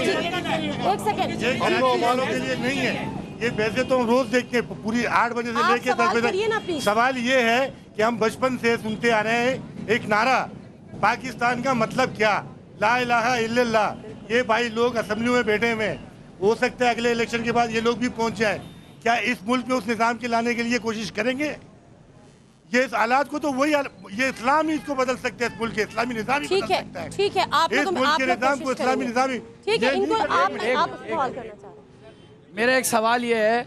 एक सेकंड। हम लोग वालों के लिए नहीं है ये, वैसे तो हम रोज देखते हैं पूरी आठ बजे से लेके दस बजे तक। सवाल ये है कि हम बचपन से सुनते आ रहे हैं एक नारा, पाकिस्तान का मतलब क्या, ला इलाहा इल्लल्लाह। ये भाई लोग असेंबली में बैठे हुए हैं, हो सकता है अगले इलेक्शन के बाद ये लोग भी पहुंच जाए। क्या इस मुल्क में उस निज़ाम के लाने के लिए कोशिश करेंगे? ये इस हालात को तो वही, ये इस्लाम ही इसको बदल सकते हैं, इस मुल्क के इस्लामी निज़ाम ही बदल सकता है। ठीक है, आप इस मुल्क के निज़ाम को इस्लामी निज़ाम ही। ठीक है, इनको आप आप सवाल करना चाह रहे हैं। मेरा एक सवाल ये है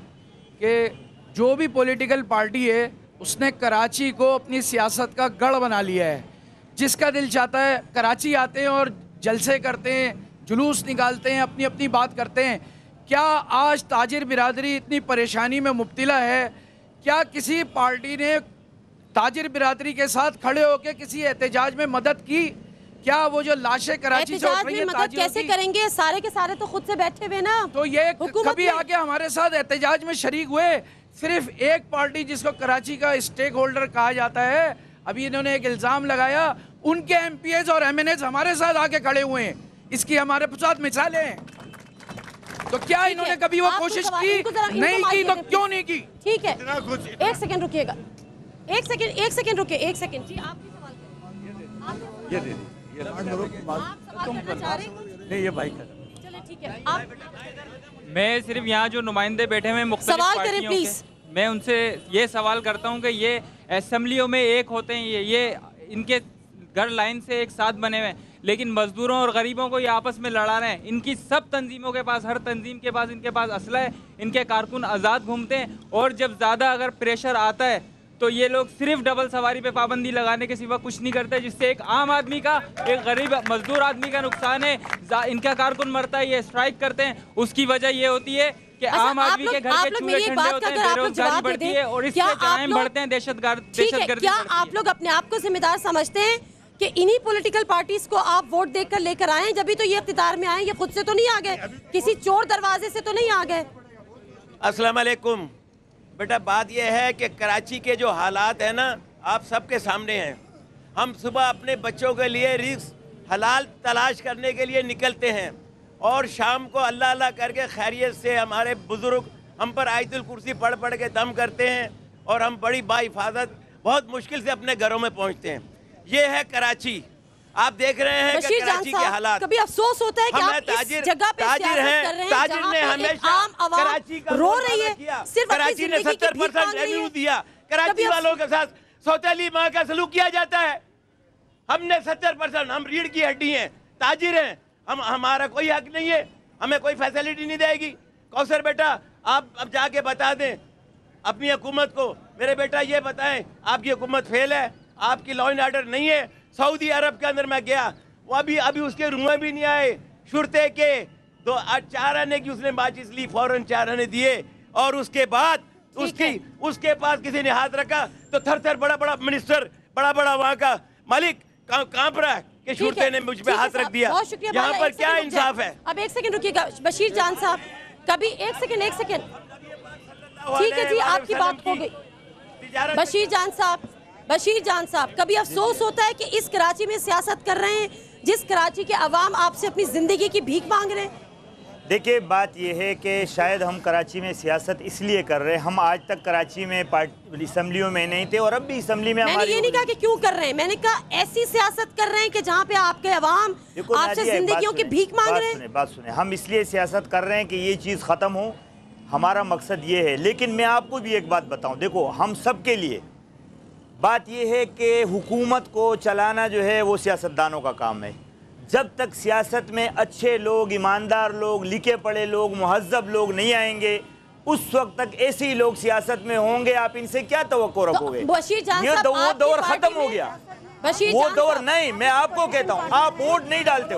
कि जो भी पॉलिटिकल पार्टी है उसने कराची को अपनी सियासत का गढ़ बना लिया है। जिसका दिल चाहता है कराची आते हैं और जलसे करते हैं, जुलूस निकालते हैं, अपनी अपनी बात करते हैं। क्या आज ताजिर बिरादरी इतनी परेशानी में मुब्तला है? क्या किसी पार्टी ने ताजिर बिरादरी के साथ खड़े होकर किसी एहतजाज में मदद की? क्या वो जो लाशें कराची से उठ रही हैं, मदद कैसे करेंगे? सारे के सारे तो खुद से बैठे हुए ना। तो ये कभी आके हमारे साथ एहतजाज में शरीक हुए, सिर्फ एक पार्टी जिसको कराची का स्टेक होल्डर कहा जाता है, अभी इन्होंने एक इल्ज़ाम लगाया, उनके एमपीएज और एमएनएज हमारे साथ आके खड़े हुए हैं, इसकी हमारे साथ मिसालें हैं। तो क्या इन्होंने कभी वो कोशिश की? नहीं की तो क्यों नहीं की? ठीक है, एक सेकंड रुकिएगा, एक सेकंड एक सेकंड रुकिए, एक सेकंड जी। आप सवाल ये दे दी, ये नहीं, ये भाई चलिए ठीक है। आप मैं सिर्फ यहाँ जो नुमाइंदे बैठे हुए मुख्तलिफ सवाल करें पार्टियों प्लीज। के, मैं उनसे ये सवाल करता हूँ कि ये असेंबलियों में एक होते हैं, ये ये इनके घर लाइन से एक साथ बने हुए हैं, लेकिन मजदूरों और गरीबों को ये आपस में लड़ा रहे हैं। इनकी सब तंजीमों के पास, हर तंजीम के पास इनके पास असला है, इनके कारकुन आज़ाद घूमते हैं, और जब ज़्यादा अगर प्रेशर आता है तो ये लोग सिर्फ डबल सवारी पे पाबंदी लगाने के सिवा कुछ नहीं करते, जिससे एक आम आदमी का, एक गरीब मजदूर आदमी का नुकसान है। इनका कारकुन मरता है, ये स्ट्राइक करते हैं, उसकी वजह ये होती है कि आम आदमी के घर के चूल्हे ठंडे होते हैं, बेरोजगारी बढ़ती है और इससे जराइम बढ़ते हैं, दहशतगर्दी। क्या आप लोग अपने आप को जिम्मेदार समझते हैं कि इन्हीं पॉलिटिकल पार्टीज को आप वोट देकर लेकर आए, जब भी तो ये इख्तियार में आए, ये खुद से तो नहीं आ गए, किसी चोर दरवाजे से तो नहीं आ गए? अस्सलाम वालेकुम। बेटा, बात यह है कि कराची के जो हालात है ना, आप सबके सामने हैं। हम सुबह अपने बच्चों के लिए रिस्क हलाल तलाश करने के लिए निकलते हैं, और शाम को अल्लाह अल्लाह करके खैरियत से हमारे बुजुर्ग हम पर आयतुल कुर्सी पढ़ पढ़ के दम करते हैं, और हम बड़ी बाहिफाजत बहुत मुश्किल से अपने घरों में पहुंचते हैं। ये है कराची। आप देख रहे हैं कि कराची के हालात। कभी अफसोस होता है कि आप ताजिर, इस जगह पे ताजिर हैं, ताजिर ने हमेशा आम आवाम कराची का रो रही है, सिर्फ कराची ने सत्तर परसेंट रेवेन्यू दिया, कराची वालों के साथ सौतेली माँ का सलूक किया जाता है। हमने सत्तर परसेंट, हम रीढ़ की हड्डी हैं, ताजिर हैं, हम हमारा कोई हक नहीं है, हमें कोई फैसिलिटी नहीं देगी। कौसर बेटा, आप अब जाके बता दें अपनी हुकूमत को, मेरे बेटा ये बताएं आपकी हुकूमत फेल है, आपकी लॉ एंड ऑर्डर नहीं है। सऊदी अरब के अंदर मैं गया, वो अभी अभी उसके रुएं भी नहीं आए, शुरते के दो चार आने की उसने माचिस ली, फौरन चार आने दिए, और उसके बाद उसकी उसके पास किसी ने हाथ रखा तो थर थर बड़ा बड़ा मिनिस्टर, बड़ा बड़ा वहाँ का मालिक कांप रहा है कि शुरते ने मुझ पे हाथ रख दिया। यहाँ पर क्या इंसाफ है? अब एक सेकंड रुकिएगा बशीर जान साहब, कभी एक सेकंड एक सेकंड ठीक है जी, आपकी बात हो गई। बशीर जान साहब, बशीर जान साहब, कभी अफसोस होता है कि इस कराची में सियासत कर रहे हैं जिस कराची के अवाम आपसे अपनी जिंदगी की भीख मांग रहे हैं? देखिए, बात यह है कि शायद हम कराची में सियासत इसलिए कर रहे हैं, हम आज तक कराची में असम्बलियों में नहीं थे, और अब भी असम्बली में मैंने ये नहीं कहा कि क्यों कर रहे हैं, मैंने कहा ऐसी सियासत कर रहे हैं कि जहाँ पे आपके अवाम आपसे जिंदगियों की भीख मांग रहे हैं। बात सुने, हम इसलिए सियासत कर रहे हैं कि ये चीज़ ख़त्म हो, हमारा मकसद ये है। लेकिन मैं आपको भी एक बात बताऊँ, देखो हम सब के लिए बात यह है कि हुकूमत को चलाना जो है वो सियासतदानों का काम है। जब तक सियासत में अच्छे लोग, ईमानदार लोग, लिखे पढ़े लोग, मुहज्जब लोग नहीं आएंगे, उस वक्त तक ऐसे ही लोग सियासत में होंगे। आप इनसे क्या तवक्को रखोगे? ये तो वो दौर खत्म हो गया, वो दौर नहीं। मैं आपको कहता हूँ, आप वोट नहीं डालते हो,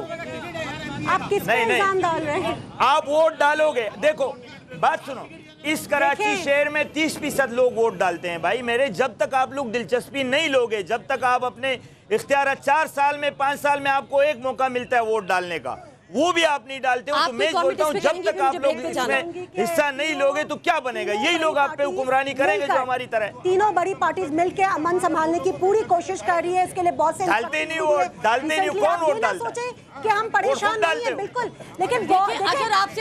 आप किस पे इल्जाम डाल रहे हैं? आप वोट डालोगे। देखो बात सुनो, इस कराची शहर में तीस फीसद लोग वोट डालते हैं भाई मेरे। जब तक आप लोग दिलचस्पी नहीं लोगे, जब तक आप अपने इख्तियार, चार साल में पाँच साल में आपको एक मौका मिलता है वोट डालने का, वो भी आप नहीं डालते हो। तो मैं बोलता हूँ जब तक आप लोग इसमें हिस्सा नहीं लोगे तो क्या बनेगा? यही लोग आप पे हुक्मरानी करेंगे जो हमारी तरह। तीनों बड़ी पार्टीज मिलकर अमन संभालने की पूरी कोशिश कर रही है, इसके लिए बहुत से डालते नहीं वोट, डालते नहीं, कौन वोट डालता है? कि हम परेशान नहीं है, बिल्कुल, लेकिन अगर आपसे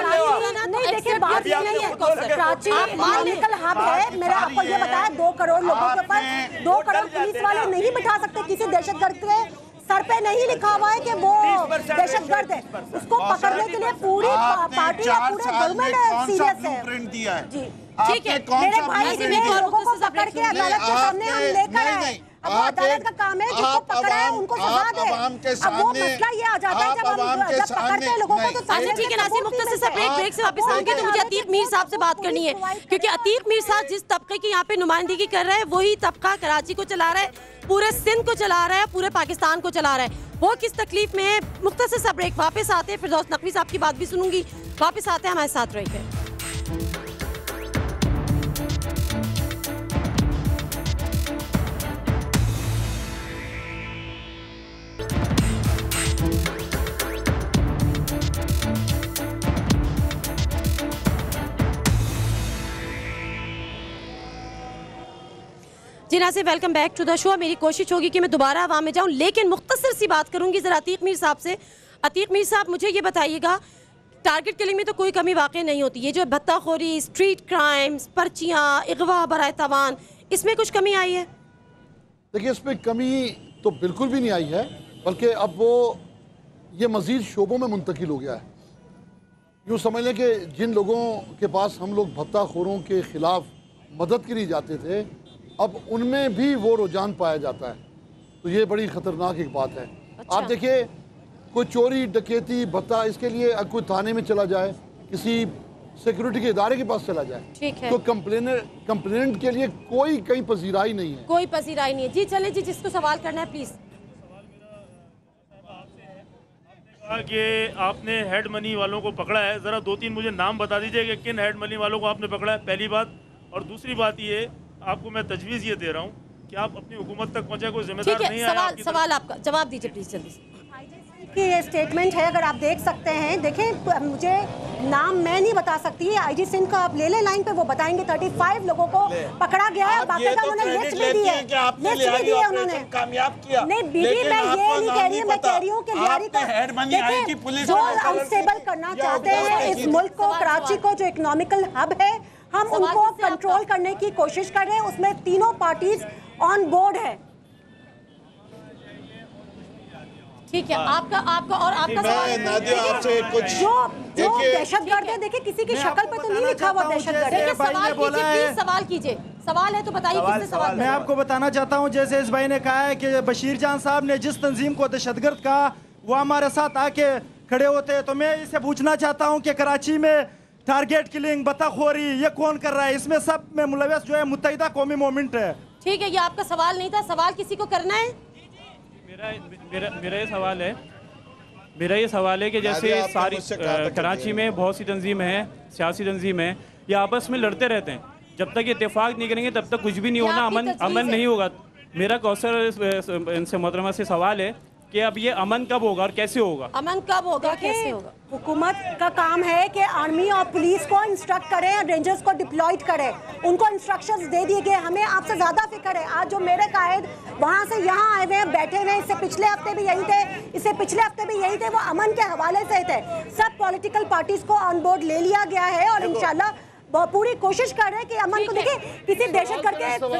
नहीं, देखिए बात ये नहीं है, कराची इकोनॉमिकल हब है। मेरा आपको ये बताया, दो करोड़ लोगों के ऊपर दो करोड़ पुलिस वाले नहीं बिठा सकते। किसी दहशतगर्द के सर पे नहीं लिखा हुआ है कि वो दहशतगर्द है, उसको पकड़ने के लिए पूरी पार्टी या पूरे गवर्नमेंट सीरियस है। जी ठीक है, मेरे भाई ने लोगों को पकड़ के अदालत के सामने हम लेकर आए। अब वो अदालत का काम है, जिसको पकड़ा है उनको सजा दे। अब वो मसला ये आ जाता है जब हम जब पकड़ते हैं लोगों को तो अच्छा ठीक है नासिर, मुख्तसर से ब्रेक ब्रेक से वापस आएंगे तो मुझे अतीक मीर साहब से बात करनी है, क्योंकि अतीक मीर साहब जिस तबके की यहाँ पे नुमाइंदगी कर रहे हैं वही तबका कराची को चला रहा है, पूरे सिंध को चला रहा है, पूरे पाकिस्तान को चला रहा है। वो किस तकलीफ में है? मुख्तसर सा ब्रेक, वापस आते हैं, फिरदौस नकवी साहब की बात भी सुनूंगी, वापस आते हैं, हमारे साथ रहिए। जी नाज़रीन, welcome back to the show. मेरी कोशिश होगी कि मैं दोबारा आवाम में जाऊं, लेकिन मुख्तसर सी बात करूंगी ज़रा अतीक मीर साहब से। अतीक मीर साहब, मुझे ये बताइएगा, टारगेट किलिंग में तो कोई कमी वाकई नहीं होती, ये जो भत्ताखोरी, स्ट्रीट क्राइम्स, पर्चियाँ, अगवा बराए तावान, इसमें कुछ कमी आई है? देखिए, इसमें कमी तो बिल्कुल भी नहीं आई है, बल्कि अब वो ये मज़ीद शोबों में मुंतकिल हो गया है। यूँ समझ लें कि जिन लोगों के पास हम लोग भत्ताखोरों के ख़िलाफ़ मदद के लिए जाते थे, अब उनमें भी वो रुझान पाया जाता है। तो ये बड़ी ख़तरनाक एक बात है। अच्छा। आप देखिए, कोई चोरी, डकैती, भत्ता, इसके लिए कोई थाने में चला जाए, किसी सिक्योरिटी के इदारे के पास चला जाए, ठीक है, तो कंप्लेनर कंप्लेनेंट के लिए कोई कहीं पजीराई नहीं है, कोई पजीराई नहीं है। जी चले जी, जिसको सवाल करना है प्लीज़। कि आपने हेड मनी वालों को पकड़ा है, ज़रा दो तीन मुझे नाम बता दीजिए कि किन हेड मनी वालों को आपने पकड़ा है, पहली बात। और दूसरी बात ये, आपको मैं तजवीज़ ये दे रहा हूँ कि आप अपनी हुकूमत तक पहुँचे, कोई जिम्मेदार नहीं है। सवाल सवाल आपका जवाब दीजिए प्लीज़ जल्दी से। कि ये स्टेटमेंट है, अगर आप देख सकते हैं, देखें, मुझे नाम मैं नहीं बता सकती, आईजी सिंध का आप ले लें लाइन पे, वो बताएंगे। पैंतीस लोगों को पकड़ा गया है, बाकायदा उन्होंने लिस्ट भी दी है, लिस्ट भी दी है उन्होंने, कामयाब किया। नहीं बीबी, मैं ये नहीं कह रही, मैं कह रही हूँ कि देखिए, जो अनस्टेबल करना चाहते हैं इस मुल्क को, कराची को, जो इकोनॉमिकल हब है, हम उनको कंट्रोल करने की कोशिश कर रहे हैं। उसमें तीनों पार्टीज ऑन बोर्ड है। ठीक है, आपका आपका और आपका सवाल आपसे कुछ जो जो दहशतगर्द है, देखिए किसी की शक्ल पे तो नहीं लिखा हुआ दहशतगर्द। देखिए सवाल कीजिए प्लीज, सवाल कीजिए, सवाल है तो बताइए किससे सवाल। मैं आपको बताना चाहता हूं, जैसे इस भाई ने कहा है कि बशीर जान साहब ने जिस तंजीम को दहशतगर्द कहा वो हमारे साथ आके खड़े होते हैं, तो मैं इसे पूछना चाहता हूँ कि कराची में टारगेट किलिंग, बत्ताखोरी, ये कौन कर रहा है? इसमें सब में मुलव्वस जो है मुत्तहिदा कौमी मूवमेंट है। ठीक है, ये आपका सवाल नहीं था, सवाल किसी को करना है? मेरा मेरा मेरा ये सवाल है मेरा ये सवाल है कि जैसे सारी कराची में बहुत सी तंजीमें हैं, सियासी तंजीमें हैं, ये आपस में लड़ते रहते हैं। जब तक ये इत्तेफाक नहीं करेंगे तब तक कुछ भी नहीं होना, अमन अमन नहीं होगा। मेरा कौसर इनसे मोहतरमा से सवाल है कि अब ये अमन कब होगा और कैसे होगा? अमन कब होगा, कैसे होगा? हुकूमत का काम है कि आर्मी और पुलिस को इंस्ट्रक्ट करें और रेंजर्स को डिप्लॉयड करें, उनको इंस्ट्रक्शंस दे दिए गए। हमें आपसे ज़्यादा फिक्र है। आज जो मेरे कायद वहाँ से यहाँ आए हुए हैं, बैठे हुए हैं, इससे पिछले हफ्ते भी यही थे, इससे पिछले हफ्ते भी यही थे, वो अमन के हवाले से थे। सब पॉलिटिकल पार्टीज को ऑन बोर्ड ले लिया गया है और इंशाल्लाह पूरी कोशिश कर रहे हैं कि अमन को, देखिए किसी दहशतगर्द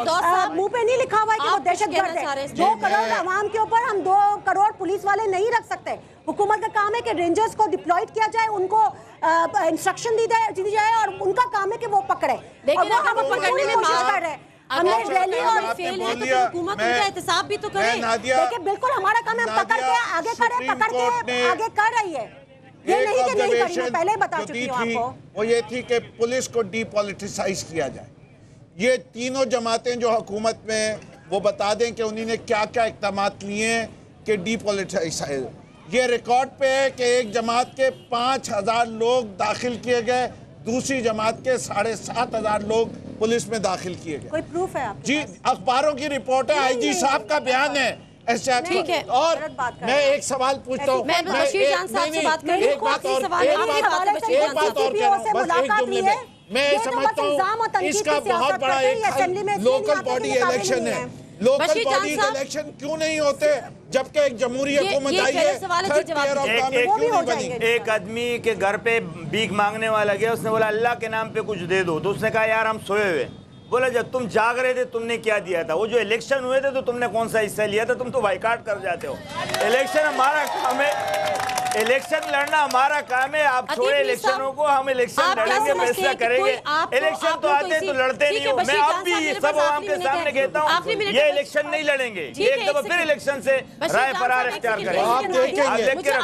के मुंह पे नहीं लिखा हुआ है कि वो दहशतगर्द है। दो करोड़ आवाम के ऊपर हम दो करोड़ पुलिस वाले नहीं रख सकते। हुकूमत का काम है कि रेंजर्स को डिप्लॉयड किया जाए, उनको इंस्ट्रक्शन दी जाए दी जाए और उनका काम है कि वो पकड़े। लेकिन हम पकड़ने में कोशिश कर रहे हैं, हमें रैली और फेल है तो हुकूमत उनका एहतसाब भी तो करे। देखिए बिल्कुल हमारा काम है, हम पकड़ के आगे करें, पकड़ के आगे कर रही है। ये नहीं कि नहीं करी, मैं पहले बता चुकी हूं आपको। वो ये थी कि पुलिस को डीपॉलिटिसाइज किया जाए। ये तीनों जमातें जो हुकूमत में, वो बता दें कि उन्होंने क्या क्या इक़दाम लिए कि डीपॉलिटिसाइज। ये रिकॉर्ड पे है कि एक जमात के पाँच हज़ार लोग दाखिल किए गए, दूसरी जमात के साढ़े सात हज़ार लोग पुलिस में दाखिल किए गए। कोई प्रूफ है आपके जी, अखबारों की रिपोर्ट है, आईजी साहब का बयान है। ठीक है, और मैं एक सवाल पूछता हूँ, मैं बशीर जान साहब से बात कर रही हूँ। एक बात और, एक बात और कह रहा हूँ, बस एक जुमले में मैं समझता हूँ इसका बहुत बड़ा एक लोकल बॉडी इलेक्शन है। लोकल बॉडी इलेक्शन क्यों नहीं होते जबकि एक जमहूरी हुकूमत आई है? एक आदमी के घर पे भीख मांगने वाला गया, उसने बोला अल्लाह के नाम पे कुछ दे दो, तो उसने कहा यार हम सोए हुए। बोला जब तुम जाग रहे थे तुमने क्या दिया था? वो जो इलेक्शन हुए थे तो तुमने कौन सा हिस्सा लिया था? तुम तो बाइकाट कर जाते हो। इलेक्शन हमारा काम है, इलेक्शन लड़ना हमारा काम है। आप छोड़े इलेक्शनों को, हम इलेक्शन लड़ेंगे, फैसला करेंगे। इलेक्शन तो आते हैं तो लड़ते नहीं हो। मैं आप भी सब आवाम के सामने कहता हूँ ये इलेक्शन नहीं लड़ेंगे, एक दफा फिर इलेक्शन से राय फरार इख्तियार करेंगे। आप देख के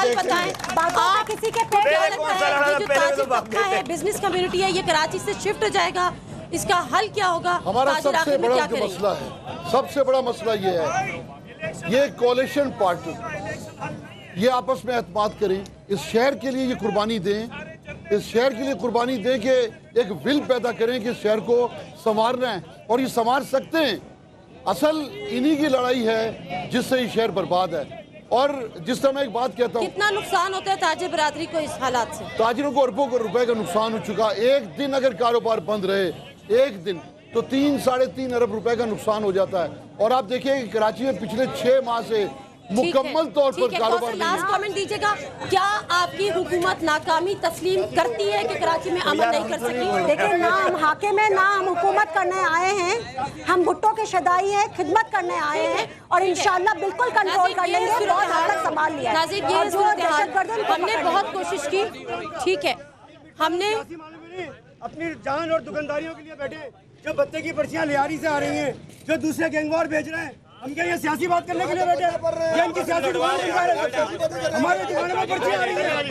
रखो। बिजनेस कम्युनिटी है, ये कराची से शिफ्ट हो जाएगा, इसका हल क्या होगा? हमारा सबसे बड़ा जो मसला है, सबसे बड़ा मसला ये है, ये कोalition पार्टी, ये आपस में एतमाद करें, इस शहर के लिए ये कुर्बानी दें, इस शहर के लिए कुर्बानी दें कि एक विल पैदा करें कि शहर को संवारना है, और ये संवार सकते हैं। असल इन्हीं की लड़ाई है जिससे ये शहर बर्बाद है। और जिस तरह मैं एक बात कहता हूँ, कितना नुकसान होता है ताजिर बरादरी को इस हालात से? ताजिरों को अरबों रुपए का नुकसान हो चुका। एक दिन अगर कारोबार बंद रहे, एक दिन तो तीन साढ़े तीन अरब रुपए का नुकसान हो जाता है। और आप देखिए कि कराची में पिछले छह माह से मुकम्मल तौर पर कारोबार। लास्ट कमेंट दीजिएगा, क्या आपकी हुकूमत नाकामी तस्लीम करती है कि कराची में अमन नहीं कर सकी? देखिए, ना हम हाकिम है ना हम हुकूमत करने आए हैं, हम भुट्टो के शदाई हैं, खिदमत करने आए हैं और इंशाल्लाह बिल्कुल कंट्रोल कर लेंगे। बहुत हद तक संभाल लिया है। हमने बहुत कोशिश की, ठीक है, हमने अपनी जान और दुकानदारियों के लिए बैठे, जो बत्ते की पर्चियां लियारी से आ रही हैं, जो दूसरे गैंगवार भेज रहे हैं, हम क्या ये सियासी बात करने के लिए बैठे हैं? ये इनकी सियासी दुकान हमारे दुकान में पर्ची आ रही है।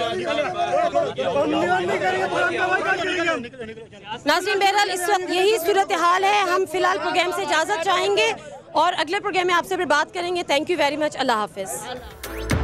नाज़रीन, बहरहाल इस वक्त यही सूरत हाल है। हम फिलहाल प्रोग्राम से इजाज़त चाहेंगे और अगले प्रोग्राम में आपसे फिर बात करेंगे। Thank you very much. Allah हाफिज़।